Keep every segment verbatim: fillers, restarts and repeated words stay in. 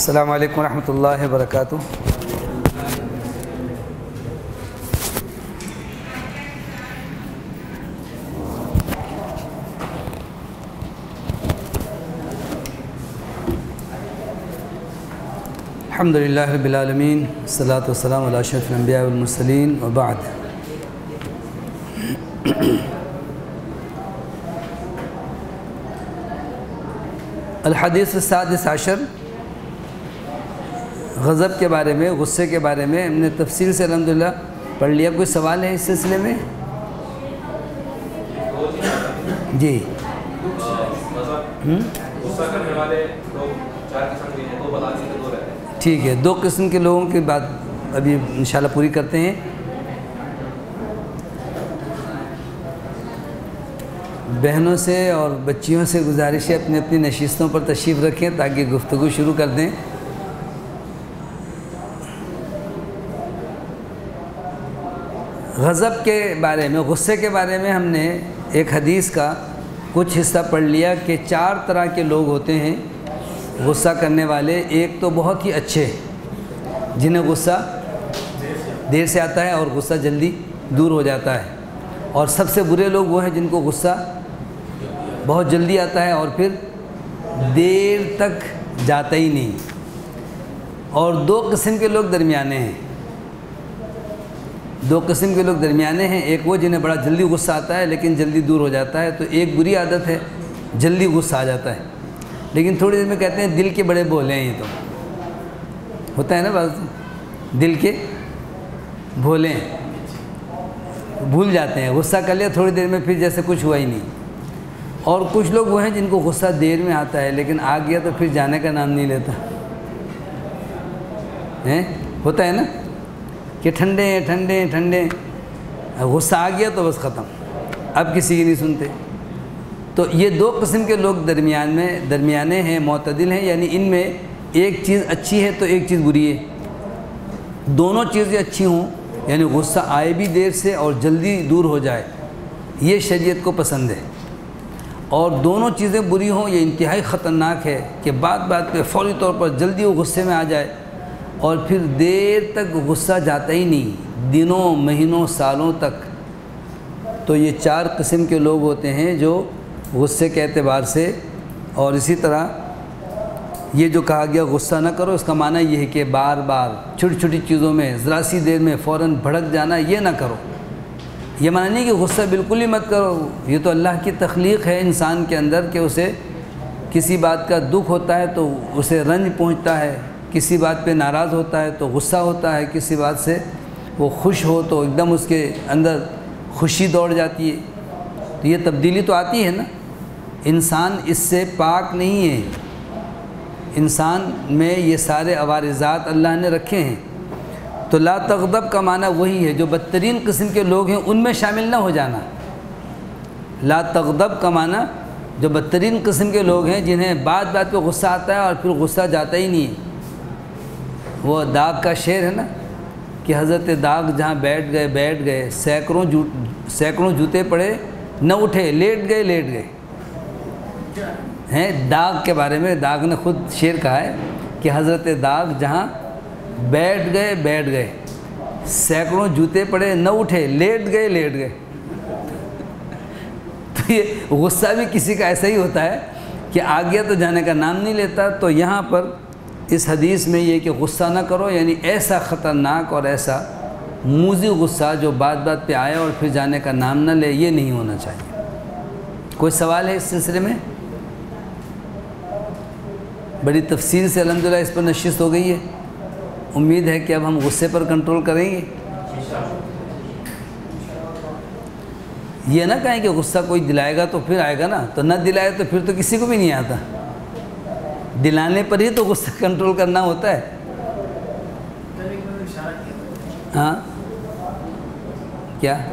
السلام علیکم ورحمۃ اللہ وبرکاتہ۔ الحمد للہ رب العالمین، والصلاة والسلام علی اشرف الانبیاء والمرسلین، وبعد۔ الحدیث السادس عشر، غضب کے بارے میں، غصے کے بارے میں ہم نے تفصیل سے الحمدللہ پڑھ لیا۔ کوئی سوال ہے اس سلسلے میں؟ جی ٹھیک ہے، دو قسم کے لوگوں کی بات ابھی انشاءاللہ پوری کرتے ہیں۔ بہنوں سے اور بچیوں سے گزارش ہے اپنی اپنی نشستوں پر تشریف رکھیں تاکہ گفتگو شروع کر دیں۔ غضب کے بارے میں، غصے کے بارے میں ہم نے ایک حدیث کا کچھ حصہ پڑھ لیا کہ چار طرح کے لوگ ہوتے ہیں غصہ کرنے والے۔ ایک تو بہت ہی اچھے، جنہیں غصہ دیر سے آتا ہے اور غصہ جلدی دور ہو جاتا ہے، اور سب سے برے لوگ وہ ہیں جن کو غصہ بہت جلدی آتا ہے اور پھر دیر تک جاتا ہی نہیں۔ اور دو قسم کے لوگ درمیانے ہیں، دو قسم کے لوگ درمیانے ہیں۔ ایک وہ جنہیں بڑا جلدی غصہ آتا ہے لیکن جلدی دور ہو جاتا ہے، تو ایک بری عادت ہے جلدی غصہ آ جاتا ہے لیکن تھوڑی دیر میں کہتے ہیں دل کے بڑے بولے ہیں۔ یہ تو ہوتا ہے نا، بعض دل کے بھولے ہیں، بھول جاتے ہیں، غصہ کر لیا تھوڑی دیر میں پھر جیسے کچھ ہوا ہی نہیں۔ اور کچھ لوگ وہ ہیں جن کو غصہ دیر میں آتا ہے لیکن آ گیا تو پھر جانے کا نام نہیں لیتا ہے۔ ہوتا ہے نا کہ ٹھنڈے ہیں ٹھنڈے ہیں ٹھنڈے ہیں، غصہ آ گیا تو بس ختم، اب کسی کی نہیں سنتے۔ تو یہ دو قسم کے لوگ درمیان میں درمیانے ہیں، معتدل ہیں، یعنی ان میں ایک چیز اچھی ہے تو ایک چیز بری ہے۔ دونوں چیزیں اچھی ہوں، یعنی غصہ آئے بھی دیر سے اور جلدی دور ہو جائے، یہ شریعت کو پسند ہے۔ اور دونوں چیزیں بری ہوں، یہ انتہائی خطرناک ہے کہ بات بات پہ فوری طور پر جلدی وہ غصے میں آ جائے اور پھر دیر تک غصہ جاتا ہی نہیں، دنوں مہینوں سالوں تک۔ تو یہ چار قسم کے لوگ ہوتے ہیں جو غصے کے اعتبار سے، اور اسی طرح یہ جو کہا گیا غصہ نہ کرو، اس کا معنی یہ ہے کہ بار بار چھوٹی چھوٹی چیزوں میں ذرا سی دیر میں فوراً بھڑک جانا، یہ نہ کرو۔ یہ معنی نہیں کہ غصہ بالکل ہی مت کرو، یہ تو اللہ کی تخلیق ہے انسان کے اندر کہ اسے کسی بات کا دکھ ہوتا ہے تو اسے رنج پہنچتا ہے، کسی بات پہ ناراض ہوتا ہے تو غصہ ہوتا ہے، کسی بات سے وہ خوش ہو تو ایک دم اس کے اندر خوشی دوڑ جاتی ہے۔ تو یہ تبدیلی تو آتی ہے نا، انسان اس سے پاک نہیں ہے۔ انسان میں یہ سارے عوارضات اللہ نے رکھے ہیں۔ تو لا تغضب کا معنی وہی ہے، جو بدترین قسم کے لوگ ہیں ان میں شامل نہ ہو جانا۔ لا تغضب کا معنی جو بدترین قسم کے لوگ ہیں جنہیں بات بات پہ غصہ آتا ہے اور پھر غصہ جاتا ہی نہیں ہے۔ وہ داغ کا شعر ہے نا کہ حضرت داغ جہاں بیٹھ گئے بیٹھ گئے سینکڑوں جو سینکڑوں جوتے پڑے نہ اٹھے، لیٹ گئے لیٹ گئے ہیں۔ داغ کے بارے میں داغ نے خود شعر کہا ہے کہ حضرت داغ جہاں بیٹھ گئے بیٹھ گئے سینکڑوں جوتے پڑے نہ اٹھے، لیٹ گئے لیٹ گئے۔ تو یہ غصہ بھی کسی کا ایسا ہی ہوتا ہے کہ آ گیا تو جانے کا نام نہیں لیتا۔ تو یہاں پر اس حدیث میں یہ کہ غصہ نہ کرو، یعنی ایسا خطرناک اور ایسا موذی غصہ جو بات بات پہ آئے اور پھر جانے کا نام نہ لے، یہ نہیں ہونا چاہیے۔ کوئی سوال ہے اس سلسلے میں؟ بڑی تفصیل سے الحمدللہ اس پر نشست ہو گئی ہے، امید ہے کہ اب ہم غصے پر کنٹرول کریں گے۔ یہ نہ کہیں کہ غصہ کوئی دلائے گا تو پھر آئے گا نا، تو نہ دلائے تو پھر تو کسی کو بھی نہیں آتا۔ دلانے پر ہی تو غصہ کنٹرول کرنا ہوتا ہے۔ ہاں کیا؟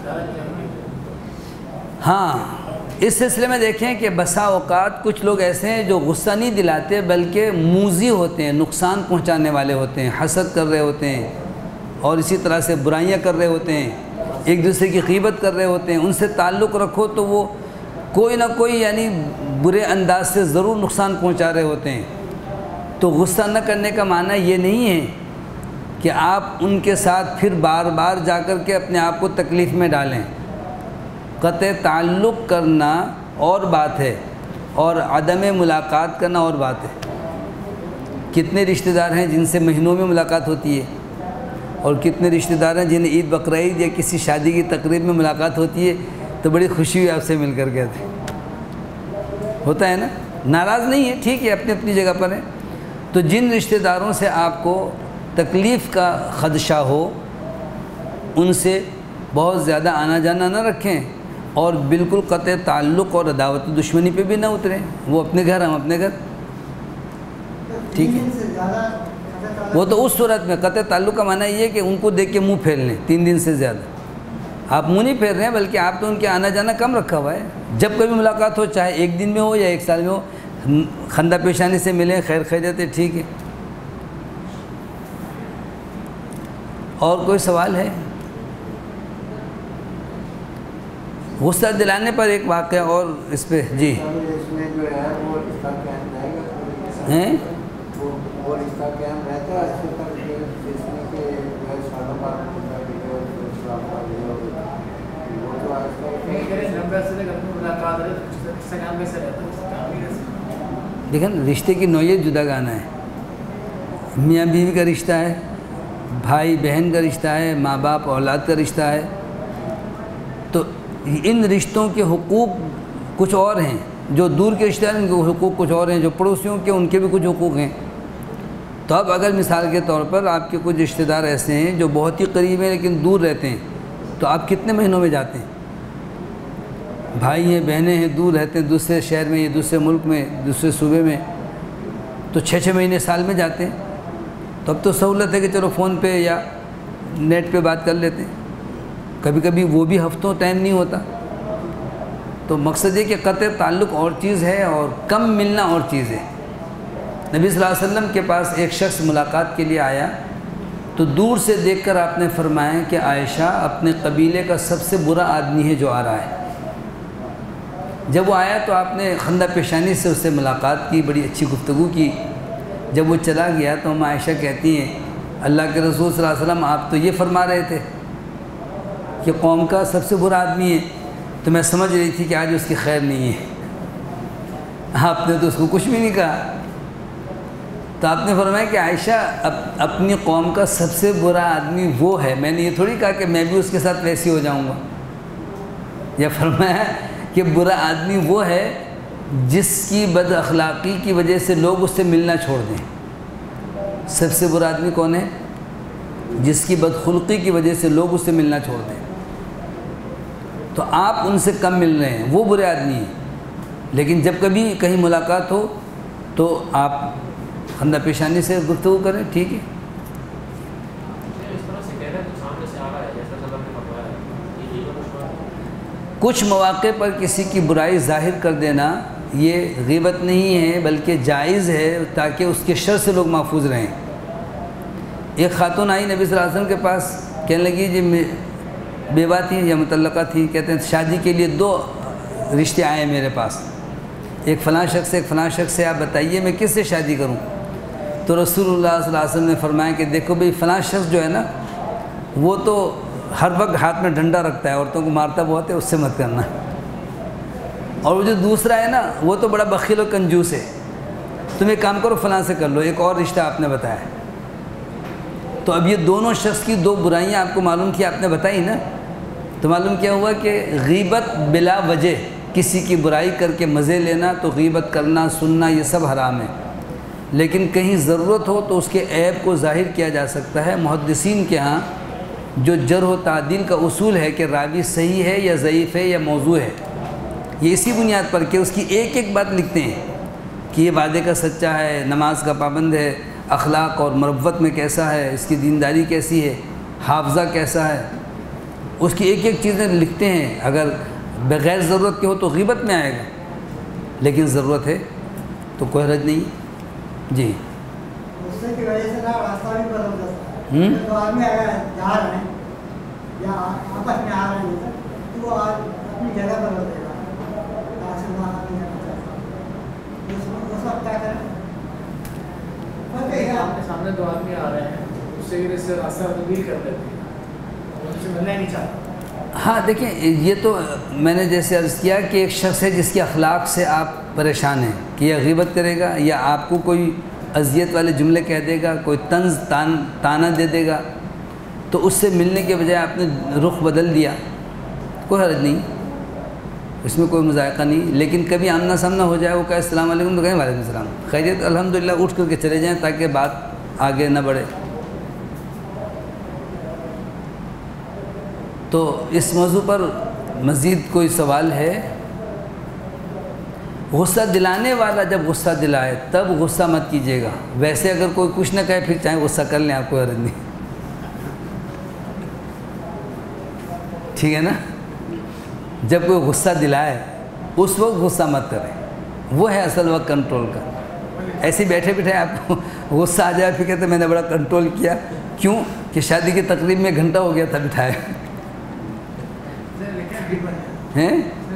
ہاں اس سلسلے میں دیکھیں کہ بسا اوقات کچھ لوگ ایسے ہیں جو غصہ نہیں دلاتے بلکہ موذی ہوتے ہیں، نقصان پہنچانے والے ہوتے ہیں، حسد کر رہے ہوتے ہیں اور اسی طرح سے برائیاں کر رہے ہوتے ہیں، ایک دوسرے کی غیبت کر رہے ہوتے ہیں۔ ان سے تعلق رکھو تو وہ کوئی نہ کوئی یعنی برے انداز سے ضرور نقصان پہنچا رہے ہوتے ہیں۔ تو غصہ نہ کرنے کا معنی یہ نہیں ہے کہ آپ ان کے ساتھ پھر بار بار جا کر کے اپنے آپ کو تکلیف میں ڈالیں۔ قطع تعلق کرنا اور بات ہے اور عدم ملاقات کرنا اور بات ہے۔ کتنے رشتہ دار ہیں جن سے مہینوں میں ملاقات ہوتی ہے، اور کتنے رشتہ دار ہیں جنہیں عید بقرعید یا کسی شادی کی تقریب میں ملاقات ہوتی ہے تو بڑی خوشی ہوئی آپ سے مل کر کہتے ہوتا ہے نا، ناراض نہیں ہے، ٹھیک ہے، اپنی اپنی جگہ پر ہے۔ تو جن رشتہ داروں سے آپ کو تکلیف کا خدشہ ہو ان سے بہت زیادہ آنا جانا نہ رکھیں، اور بالکل قطع تعلق اور عداوت و دشمنی پہ بھی نہ اتریں۔ وہ اپنے گھر، ہم اپنے گھر، ٹھیک ہے۔ وہ تو اس صورت میں قطع تعلق کا معنی یہ ہے کہ ان کو دیکھ کے منہ پھیر لیں تین دن سے زیادہ۔ آپ منہ نہیں پھیر رہے ہیں بلکہ آپ تو ان کے آنا جانا کم رکھا ہوا ہے۔ جب کبھی ملاقات ہو، چاہے ایک دن میں ہو یا ایک سال میں ہو، خندہ پیشانی سے ملیں، خیر خیریت ہے، ٹھیک ہے۔ اور کوئی سوال ہے؟ غصہ دلانے پر ایک واقعہ اور اس پہ، جی ہیں دیکھیں رشتے کی نوعیت جدا گانا ہے۔ میاں بیوی کا رشتہ ہے، بھائی بہن کا رشتہ ہے، ماں باپ اولاد کا رشتہ ہے، تو ان رشتوں کے حقوق کچھ اور ہیں۔ جو دور کے رشتہ ہیں ان کے حقوق کچھ اور ہیں، جو پڑوسیوں کے ان کے بھی کچھ حقوق ہیں۔ تو اب اگر مثال کے طور پر آپ کے کچھ رشتہ دار ایسے ہیں جو بہت ہی قریب ہیں لیکن دور رہتے ہیں، تو آپ کتنے مہینوں میں جاتے ہیں؟ بھائی ہیں، بہنیں ہیں، دور رہتے ہیں، دوسرے شہر میں یا دوسرے ملک میں، دوسرے صوبے میں، تو چھ چھ مہینے سال میں جاتے ہیں۔ تو اب تو سہولت ہے کہ چلو فون پہ یا نیٹ پہ بات کر لیتے ہیں، کبھی کبھی وہ بھی ہفتوں ٹائم نہیں ہوتا۔ تو مقصد یہ کہ قطع تعلق اور چیز ہے اور کم ملنا اور چیز ہے۔ نبی صلی اللہ علیہ وسلم کے پاس ایک شخص ملاقات کے لیے آیا تو دور سے دیکھ کر آپ نے فرمایا کہ عائشہ اپنے قبیلے کا سب سے برا آدمی ہے جو آ رہا ہے۔ جب وہ آیا تو آپ نے خندہ پیشانی سے اس سے ملاقات کی، بڑی اچھی گفتگو کی۔ جب وہ چلا گیا تو ہم عائشہ کہتی ہیں اللہ کے رسول صلی اللہ علیہ وسلم آپ تو یہ فرما رہے تھے کہ قوم کا سب سے برا آدمی ہے، تو میں سمجھ رہی تھی کہ آج اس کی خیر نہیں ہے۔ آپ نے تو اس کو کچھ بھی نہیں کہا۔ تو آپ نے فرمایا کہ عائشہ اپنی قوم کا سب سے برا آدمی وہ ہے، میں نے یہ تھوڑی کہا کہ میں بھی اس کے ساتھ ویسی ہو جاؤں گا۔ یا فرمایا کہ برا آدمی وہ ہے جس کی بد اخلاقی کی وجہ سے لوگ اس سے ملنا چھوڑ دیں۔ سب سے برا آدمی کون ہے؟ جس کی بدخلقی کی وجہ سے لوگ اس سے ملنا چھوڑ دیں۔ تو آپ ان سے کم مل رہے ہیں، وہ برے آدمی ہیں۔ لیکن جب کبھی کہیں ملاقات ہو تو آپ خندہ پیشانی سے گفتگو کریں، ٹھیک ہے۔ کچھ مواقع پر کسی کی برائی ظاہر کر دینا یہ غیبت نہیں ہے بلکہ جائز ہے تاکہ اس کے شر سے لوگ محفوظ رہیں۔ ایک خاتون آئی نبی صلی اللہ علیہ وسلم کے پاس، کہنے لگی جی بیوہ تھی یا مطلقہ تھی، کہتے ہیں شادی کے لیے دو رشتے آئے میرے پاس، ایک فلاں شخص سے ایک فلاں شخص سے، آپ بتائیے میں کس سے شادی کروں؟ تو رسول اللہ صلی اللہ علیہ وسلم نے فرمایا کہ دیکھو بھئی فلاں شخص جو ہے نا وہ تو ہر وقت ہاتھ میں ڈنڈا رکھتا ہے، عورتوں کو مارتا بہت ہے، اس سے مت کرنا۔ اور وہ جو دوسرا ہے نا وہ تو بڑا بخیل و کنجوس ہے، تم ایک کام کرو فلاں سے کر لو، ایک اور رشتہ آپ نے بتایا۔ تو اب یہ دونوں شخص کی دو برائیاں آپ کو معلوم کی، آپ نے بتائی نا، تو معلوم کیا ہوا کہ غیبت بلا وجہ کسی کی برائی کر کے مزے لینا، تو غیبت کرنا سننا یہ سب حرام ہے۔ لیکن کہیں ضرورت ہو تو اس کے عیب کو ظاہر کیا جا سکتا ہے۔ محدثین کے ہاں جو جرح و تعدیل کا اصول ہے کہ راوی صحیح ہے یا ضعیف ہے یا موضوع ہے، یہ اسی بنیاد پر کہ اس کی ایک ایک بات لکھتے ہیں کہ یہ وعدے کا سچا ہے، نماز کا پابند ہے، اخلاق اور مروت میں کیسا ہے، اس کی دینداری کیسی ہے، حافظہ کیسا ہے، اس کی ایک ایک چیزیں لکھتے ہیں۔ اگر بغیر ضرورت کے ہو تو غیبت میں آئے گا، لیکن ضرورت ہے تو کوئی حرج نہیں۔ جی غصے کی وجہ سے نا راستہ بھی بدل جاتا ہے۔ تو آدمی اگر جا رہے ہیں یا آپس میں آ رہے ہیں تو وہ اپنی جگہ بدل دے گا، اس وقت کیا کریں؟ آپ کے سامنے دو آدمی آ رہے ہیں، اس سے راستہ تبدیل کر دیتے ہیں، ان سے ملنا ہی نہیں چاہتا۔ ہاں دیکھیں، یہ تو میں نے جیسے عرض کیا کہ ایک شخص ہے جس کے اخلاق سے آپ پریشان ہیں کہ یہ غیبت کرے گا یا آپ کو کوئی اذیت والے جملے کہہ دے گا، کوئی طنز تان تانا دے دے گا، تو اس سے ملنے کے بجائے آپ نے رخ بدل دیا، کوئی حرج نہیں، اس میں کوئی مذائقہ نہیں۔ لیکن کبھی آمنا سامنا ہو جائے، وہ کہے السلام علیکم تو کہیں وعلیکم السلام، خیریت، الحمدللہ، اٹھ کر کے چلے جائیں تاکہ بات آگے نہ بڑھے۔ تو اس موضوع پر مزید کوئی سوال ہے؟ غصہ دلانے والا جب غصہ دلائے تب غصہ مت کیجیے گا، ویسے اگر کوئی کچھ نہ کہے پھر چاہے غصہ کر لیں، آپ کو حرج نہیں، ٹھیک ہے نا؟ جب کوئی غصہ دلائے اس وقت غصہ مت کریں، وہ ہے اصل وقت کنٹرول کا۔ ایسے بیٹھے بیٹھے آپ کو غصہ آ جائے پھر کہتے میں نے بڑا کنٹرول کیا، کیوں کہ شادی کی تقریب میں گھنٹہ ہو گیا تھا بٹھائے ہیں۔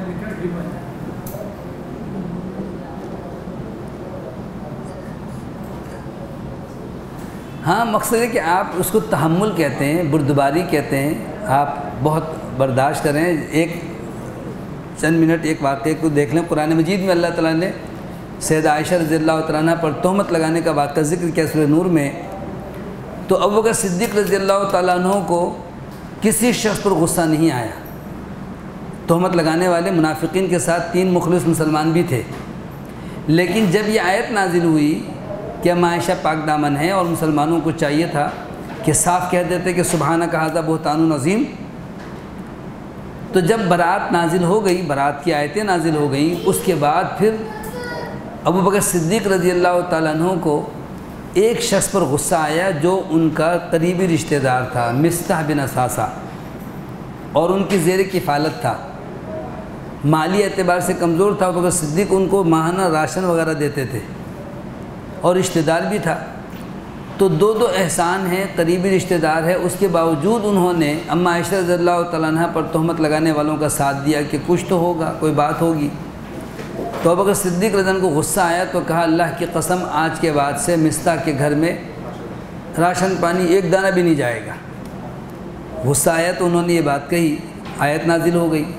ہاں، مقصد ہے کہ آپ اس کو تحمل کہتے ہیں، بردباری کہتے ہیں، آپ بہت برداشت کریں۔ ایک چند منٹ ایک واقعے کو دیکھ لیں، قرآن مجید میں اللہ تعالیٰ نے سیدہ عائشہ رضی اللہ تعالیٰ عنہ پر تہمت لگانے کا واقعہ ذکر کیا سورہ نور میں، تو ابوبکر صدیق رضی اللہ تعالیٰ عنہ کو کسی شخص پر غصہ نہیں آیا۔ تہمت لگانے والے منافقین کے ساتھ تین مخلص مسلمان بھی تھے، لیکن جب یہ آیت نازل ہوئی کہ ام عائشہ پاک دامن ہے اور مسلمانوں کو چاہیے تھا کہ صاف کہہ دیتے کہ سبحانک ھذا بہتان عظیم، تو جب برات نازل ہو گئی، برات کی آیتیں نازل ہو گئیں، اس کے بعد پھر ابوبکر صدیق رضی اللہ تعالیٰ عنہ کو ایک شخص پر غصہ آیا جو ان کا قریبی رشتہ دار تھا، مصطح بن اثاثہ، اور ان کی زیر کفالت تھا، مالی اعتبار سے کمزور تھا۔ ابوبکر صدیق ان کو ماہانہ راشن وغیرہ دیتے تھے اور رشتہ دار بھی تھا، تو دو دو احسان ہیں، قریبی رشتہ دار ہے، اس کے باوجود انہوں نے اما عائشہ رضی اللہ تعالیٰ عنہ پر تہمت لگانے والوں کا ساتھ دیا کہ کچھ تو ہوگا، کوئی بات ہوگی۔ تو ابوبکر صدیق رضی اللہ عنہ کو غصہ آیا تو کہا اللہ کی قسم آج کے بعد سے مصطح کے گھر میں راشن پانی ایک دانہ بھی نہیں جائے گا۔ غصہ آیا تو انہوں نے یہ بات کہی، آیت نازل ہو گئی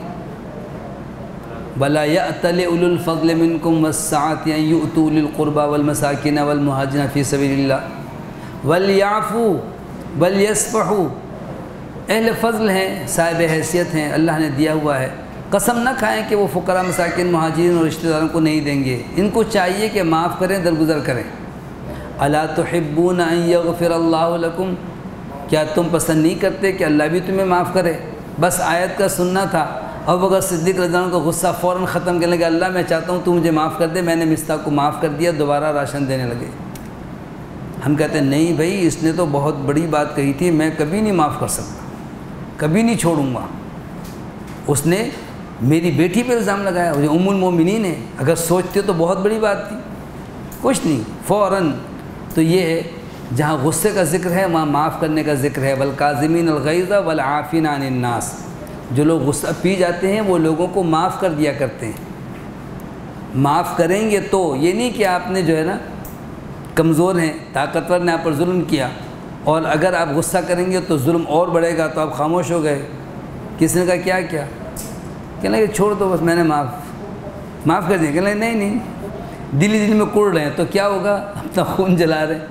بَلَا يَأْتَلِ أُولُو الْفَضْلِ مِنْكُمْ وَالسَّعَةِ أَنْ يُؤْتُوا أُولِي الْقُرْبَى وَالْمَسَاكِينَ وَالْمُهَاجِرِينَ فِي سَبِيلِ اللَّهِ وَلْيَعْفُوا وَلْيَصْفَحُوا، اہل فضل ہیں، صاحب حیثیت ہیں، اللہ نے دیا ہوا ہے، قسم نہ کھائیں کہ وہ فقراء، مساکین، مہاجرین اور رشتہ داروں کو نہیں دیں گے، ان کو چاہیے کہ معاف کریں، درگزر کریں۔ أَلَا تُحِبُّونَ أَن يَغْفِرَ اللَّهُ لَكُمْ، کیا تم پسند نہیں کرتے کہ اللہ بھی تمہیں معاف کرے؟ بس آیت کا سننا تھا۔ ابوبکر صدیق رضی اللہ عنہ کو غصہ فوراً ختم کرنے لگا، اللہ میں چاہتا ہوں تو مجھے معاف کر دے، میں نے مصطح کو معاف کر دیا، دوبارہ راشن دینے لگے۔ ہم کہتے ہیں نہیں بھائی، اس نے تو بہت بڑی بات کہی تھی، میں کبھی نہیں معاف کر سکتا، کبھی نہیں چھوڑوں گا، اس نے میری بیٹی پہ الزام لگایا، وہ ام المومنین ہے، اگر سوچتے تو بہت بڑی بات تھی، کچھ نہیں، فوراً۔ تو یہ ہے جہاں غصے کا ذکر ہے وہاں معاف کرنے کا ذکر ہے، والکاظمین الغیظ والعافین عن الناس، جو لوگ غصہ پی جاتے ہیں وہ لوگوں کو معاف کر دیا کرتے ہیں۔ معاف کریں گے تو یہ نہیں کہ آپ نے جو ہے نا کمزور ہیں، طاقتور نے آپ پر ظلم کیا، اور اگر آپ غصہ کریں گے تو ظلم اور بڑھے گا تو آپ خاموش ہو گئے، کس نے کہا کیا کیا، کہنے لگے چھوڑ دو بس میں نے معاف معاف کر دیا، کہنے لگے نہیں نہیں، دلی دل میں کڑ رہے ہیں تو کیا ہوگا، اپنا خون جلا رہے ہیں۔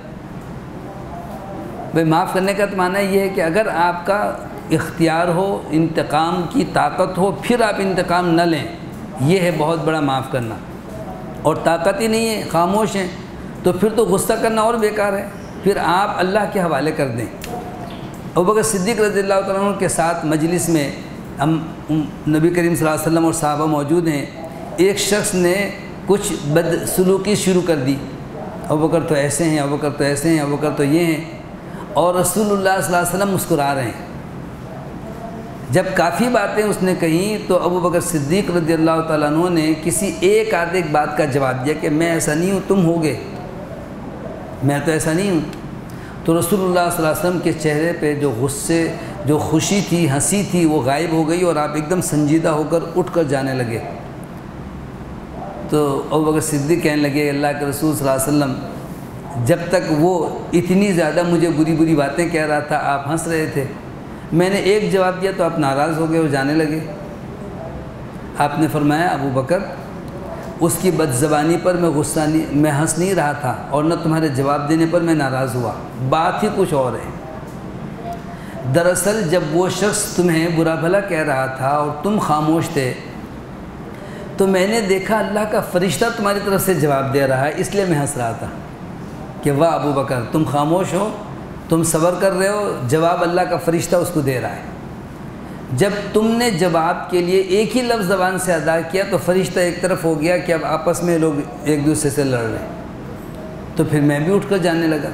بھائی معاف کرنے کا تو معنی یہ ہے کہ اگر آپ کا اختیار ہو، انتقام کی طاقت ہو، پھر آپ انتقام نہ لیں، یہ ہے بہت بڑا معاف کرنا، اور طاقت ہی نہیں ہے، خاموش ہیں، تو پھر تو غصہ کرنا اور بیکار ہے، پھر آپ اللہ کے حوالے کر دیں۔ ابوبکر صدیق رضی اللہ تعالیٰ عنہ کے ساتھ مجلس میں ہم نبی کریم صلی اللہ علیہ وسلم اور صحابہ موجود ہیں، ایک شخص نے کچھ بد سلوکی شروع کر دی، ابوبکر تو ایسے ہیں، ابوبکر تو ایسے ہیں، ابوبکر تو یہ ہیں، اور رسول اللہ صلی اللہ علیہ وسلم مسکرا رہے ہیں۔ جب کافی باتیں اس نے کہیں تو ابوبکر صدیق رضی اللہ تعالیٰ عنہ نے کسی ایک آدھ ایک بات کا جواب دیا کہ میں ایسا نہیں ہوں، تم ہوگے، میں تو ایسا نہیں ہوں۔ تو رسول اللہ صلی اللہ علیہ وسلم کے چہرے پہ جو غصے، جو خوشی تھی، ہنسی تھی، وہ غائب ہو گئی، اور آپ ایک دم سنجیدہ ہو کر اٹھ کر جانے لگے۔ تو ابوبکر صدیق کہنے لگے اللہ کے رسول صلی اللہ علیہ وسلم جب تک وہ اتنی زیادہ مجھے بری بری باتیں کہہ رہا تھا آپ ہنس رہے تھے، میں نے ایک جواب دیا تو آپ ناراض ہو گئے اور جانے لگے۔ آپ نے فرمایا ابو بکر اس کی بد زبانی پر میں غصہ نہیں میں ہنس نہیں رہا تھا اور نہ تمہارے جواب دینے پر میں ناراض ہوا، بات ہی کچھ اور ہے۔ دراصل جب وہ شخص تمہیں برا بھلا کہہ رہا تھا اور تم خاموش تھے تو میں نے دیکھا اللہ کا فرشتہ تمہاری طرف سے جواب دے رہا ہے، اس لیے میں ہنس رہا تھا کہ واہ ابو بکر تم خاموش ہو، تم صبر کر رہے ہو، جواب اللہ کا فرشتہ اس کو دے رہا ہے۔ جب تم نے جواب کے لیے ایک ہی لفظ زبان سے ادا کیا تو فرشتہ ایک طرف ہو گیا کہ اب آپس میں لوگ ایک دوسرے سے لڑ رہے ہیں، تو پھر میں بھی اٹھ کر جانے لگا۔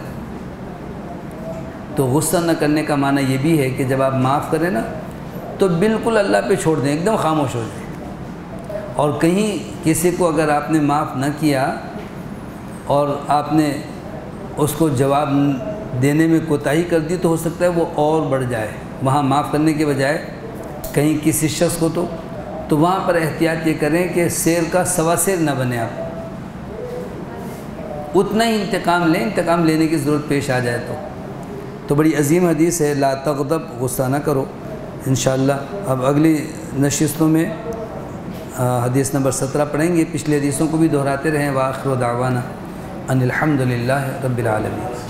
تو غصہ نہ کرنے کا معنی یہ بھی ہے کہ جب آپ معاف کریں نا تو بالکل اللہ پہ چھوڑ دیں، ایک دم خاموش ہو جائیں۔ اور کہیں کسی کو اگر آپ نے معاف نہ کیا اور آپ نے اس کو جواب دینے میں کوتاہی کر دی تو ہو سکتا ہے وہ اور بڑھ جائے، وہاں معاف کرنے کے بجائے کہیں کسی شخص کو تو تو وہاں پر احتیاط یہ کریں کہ سیر کا سوا سیر نہ بنے، آپ اتنا ہی انتقام لیں، انتقام لینے کی ضرورت پیش آ جائے تو تو بڑی عظیم حدیث ہے لا تغضب، غصہ نہ کرو انشاءاللہ۔ اب اگلی نشستوں میں حدیث نمبر سترہ پڑھیں گے، پچھلے حدیثوں کو بھی دہراتے رہیں۔ وآخر دعوانا ان الحمد للہ رب العالمین۔